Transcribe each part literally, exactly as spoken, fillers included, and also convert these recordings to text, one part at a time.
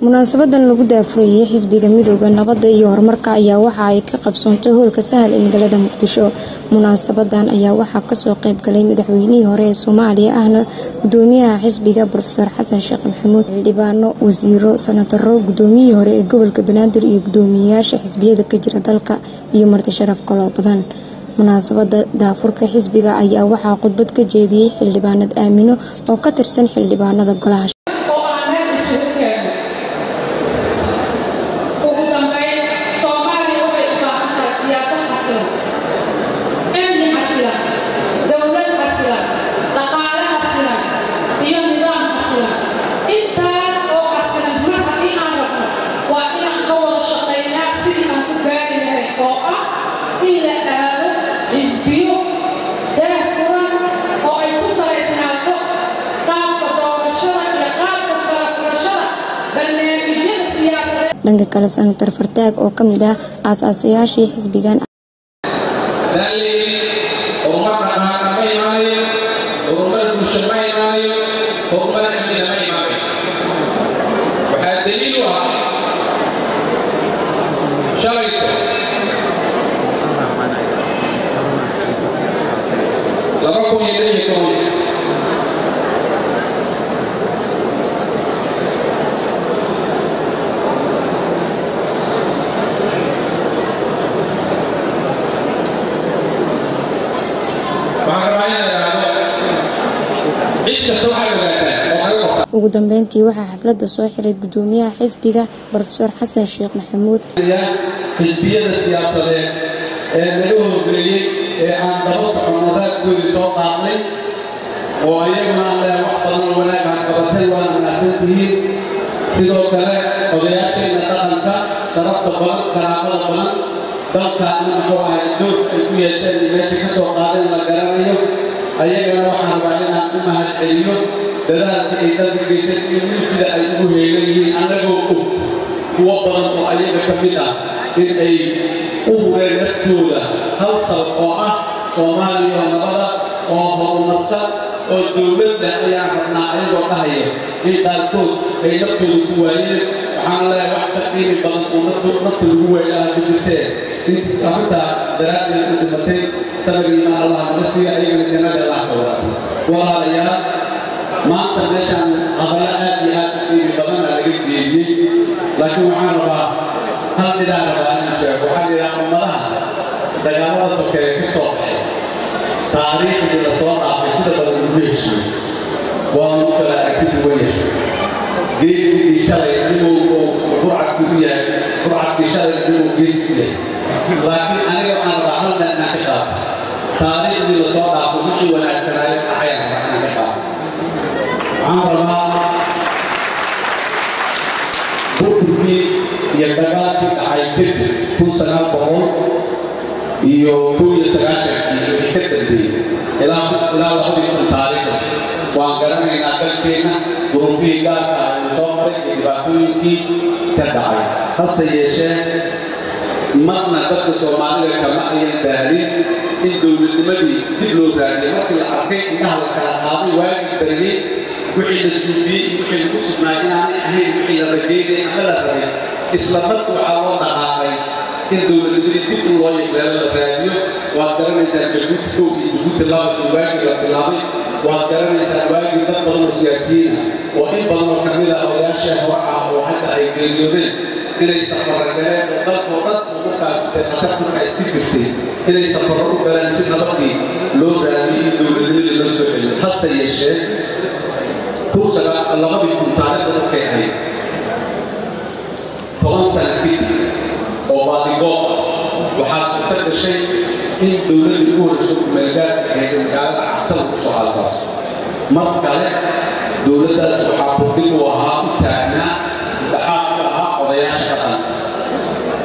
munaasabadan lagu daafurayay xisbiga midowga nabadda iyo horumarka ayaa waxa ay ka qabsoontay hoolka Sahal ee magaalada Muqdisho. Munaasabadan ayaa waxa ka soo qayb galay madaxweynihii hore ee Soomaaliya ahna gudoomiyaha xisbiga Professor Xasan Sheekh Maxamuud, xildhibaano, wasiiro, senataro, gudoomiyihii hore ee gobolka Banaadir iyo gudoomiyaasha xisbiyada ka jira dalka iyo marti sharaf kale badan. Munaasabada daafurka xisbiga ayaa waxa khudbad ka jeediyay xildhibaanad Aamino oo ka tirsan xildhibaanada golaha dhanka kale senator Fartaag oo kamid ah aasaasiyaashii xisbigan ugu dambeyntii waxaa xafladda soo xiray gudoomiyaha xisbiga Professor Xasan Sheekh Maxamuud. xisbiyada siyaasadeed ee lagu horeeyay ee aan daba soconada guud soo qaadnay oo ayaguna aan wax badan wanaag ah qabatay waan wanaagsantihiin sidoo kale odayaasheena dhaqanka sharafta badan karaamada badan dalkaana wuxuu ahay dood ay ku yeesheen meesha ka soo qaadeen la garanayo ayagana waxaan rabaa inaan u mahadceliyo dadaalka ay dadka geysay in sida ay ugu heelayeen anagoo og kuwa badan oo ayaga ka mid ah in ay u hureen naftooda hal sabab oo ah Soomaaliya nabada oo horumarsan oo dowladda ayaa rabnaa ayagoo dhahaya in qaarkood ay naftooda ku waayeen waxaan leeyahay wax ka qiimi badan oo naftooda lagu waayaa jirtee inta arrinta daraadeed u dhimatay sababina Allah nasiya ayagana jannada Allah ka wada walaalayaal maanta meeshaan qabala aad iyo aad u qiimi badan laga jeediyey laakiin waxaan rabaa hal nidaam rabaa inaan sheego waxaan idhaahdaa ummadaha dagaalada sokeeye ka soo baxay taariikhdii la soo dhaafay sida badan ugu heshiiyey waa u kala aragti duwan yahay geesigii shalay inuu burcadku u yahay burcadkii shalay inuu geesi u yahay laakiin aniga waxaan rabaa hal nin inaan ka qaato taariikhdii la soo dhaafay wixii wanaagsanaayo ayaan rabaa inaan ka qaato عمرها بوكي يدعى عيد كل سنة بقول يوكل سكاشة يكتب إلى إلى وقت التاريخ وانقرنا إلى كلنا ظروفيا صومر يبقون كي تدعي خاصة يشاء ما نقدر سومالي كما ينداري إن دولة المدي تبلو ذلك ما في الحقيقة إنها الكلام واجب بريء وحي السودي وحي القصد ماجنا أهين وحي الرجيدي أملا ربي إسلامات وعوض عاقي إن دولة المدي تبلو الله يقبل الراديو وقدرنا إنسان بالبوتكو يجبوت الله الواجب والطلابي وقدرنا إنسان واجب تطبق السياسيين وإن بضمر كاملة أولياء الشهوة وحتى أي قليلين إلى يسافر البلاد وقلت وقلت وقلت أتبقى كأسيكتي إلى يسافر البلاد سنة بقي لو رامي دولة المدي لو سوحي حتى يشاء توصل الله بيكون تعرف ذلك يعني طبعا سنتين وبعد جوع وحاسس كل شيء إن دولة يكون سوق ملكات هي ملكات أحسن سوق أساس مرة كله دولة سوق حقوقي وها تاعنا تحققها قضايا شغلة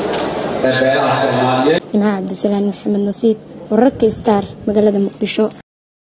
مع عبد السلام محمد نصيب ورك ستار مقالة مقدشو.